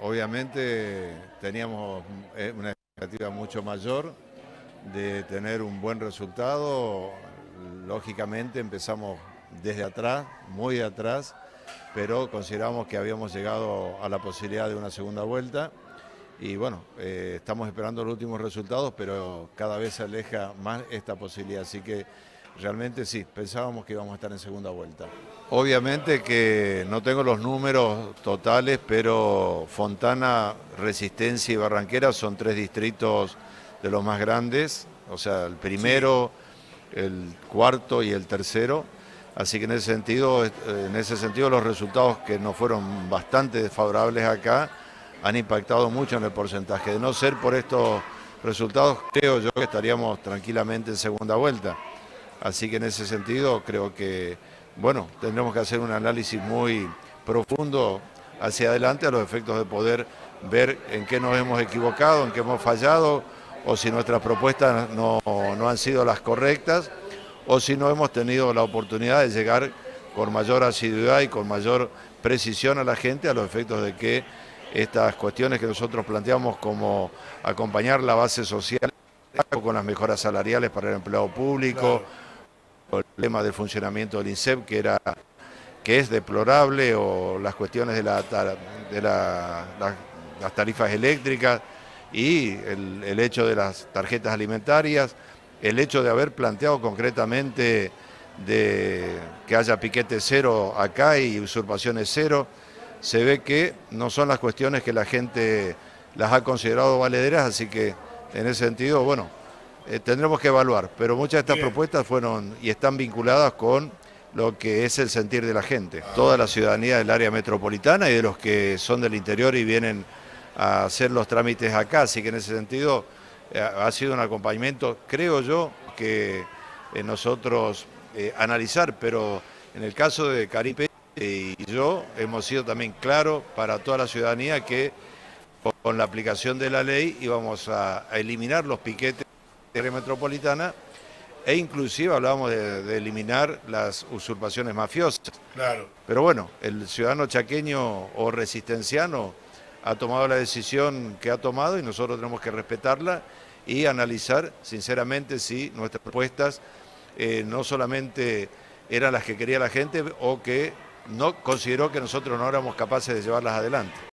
obviamente teníamos una expectativa mucho mayor de tener un buen resultado. Lógicamente empezamos desde atrás, muy atrás, pero consideramos que habíamos llegado a la posibilidad de una segunda vuelta. Y bueno, estamos esperando los últimos resultados, pero cada vez se aleja más esta posibilidad. Así que realmente sí, pensábamos que íbamos a estar en segunda vuelta. Obviamente que no tengo los números totales, pero Fontana, Resistencia y Barranquera son tres distritos de los más grandes, o sea, el primero, el cuarto y el tercero. Así que en ese sentido los resultados que nos fueron bastante desfavorables acá han impactado mucho en el porcentaje. De no ser por estos resultados, creo yo que estaríamos tranquilamente en segunda vuelta. Así que en ese sentido creo que, bueno, tendremos que hacer un análisis muy profundo hacia adelante a los efectos de poder ver en qué nos hemos equivocado, en qué hemos fallado, o si nuestras propuestas no han sido las correctas, o si no hemos tenido la oportunidad de llegar con mayor asiduidad y con mayor precisión a la gente a los efectos de que estas cuestiones que nosotros planteamos como acompañar la base social con las mejoras salariales para el empleado público, el tema del funcionamiento del INSEP que es deplorable, o las cuestiones de las tarifas eléctricas y el hecho de las tarjetas alimentarias, el hecho de haber planteado concretamente de que haya piquete cero acá y usurpaciones cero. Se ve que no son las cuestiones que la gente las ha considerado valederas, así que en ese sentido, bueno, tendremos que evaluar, pero muchas de estas propuestas fueron y están vinculadas con lo que es el sentir de la gente. Toda la ciudadanía del área metropolitana y de los que son del interior y vienen a hacer los trámites acá, así que en ese sentido ha sido un acompañamiento, creo yo, que nosotros analizar, pero en el caso de Caripe y yo hemos sido también claros para toda la ciudadanía que con la aplicación de la ley íbamos a eliminar los piquetes de la área metropolitana e inclusive hablábamos de eliminar las usurpaciones mafiosas. Claro. Pero bueno, el ciudadano chaqueño o resistenciano ha tomado la decisión que ha tomado y nosotros tenemos que respetarla y analizar sinceramente si nuestras propuestas no solamente eran las que quería la gente o que no consideró que nosotros no éramos capaces de llevarlas adelante.